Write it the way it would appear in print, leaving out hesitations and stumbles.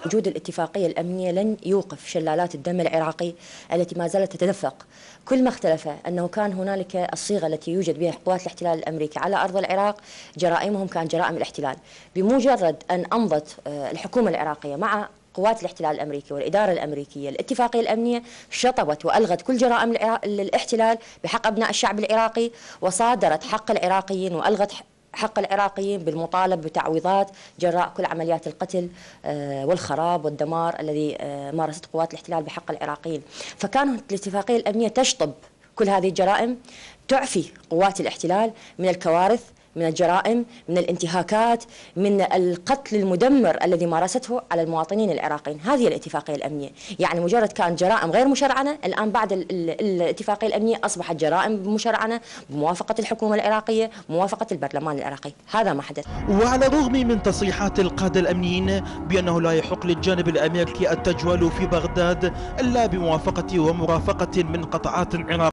وجود الاتفاقية الأمنية لن يوقف شلالات الدم العراقي التي ما زالت تتدفق. كل ما اختلف أنه كان هنالك الصيغة التي يوجد بها قوات الاحتلال الأمريكي على أرض العراق، جرائمهم كانت جرائم الاحتلال. بمجرد أن أمضت الحكومة العراقية مع قوات الاحتلال الأمريكي والإدارة الأمريكية الاتفاقية الأمنية، شطبت وألغت كل جرائم الاحتلال بحق أبناء الشعب العراقي، وصادرت حق العراقيين وألغت حق العراقيين بالمطالب بتعويضات جراء كل عمليات القتل والخراب والدمار الذي مارست قوات الاحتلال بحق العراقيين. فكانت الاتفاقية الأمنية تشطب كل هذه الجرائم، تعفي قوات الاحتلال من الكوارث، من الجرائم، من الانتهاكات، من القتل المدمر الذي مارسته على المواطنين العراقيين. هذه الاتفاقية الأمنية، يعني مجرد كانت جرائم غير مشرعنة، الآن بعد الاتفاقية الأمنية أصبحت جرائم مشرعنة بموافقة الحكومة العراقية، بموافقة البرلمان العراقي. هذا ما حدث. وعلى الرغم من تصريحات القادة الأمنيين بأنه لا يحق للجانب الأمريكي التجول في بغداد إلا بموافقة ومرافقة من قطاعات عراقية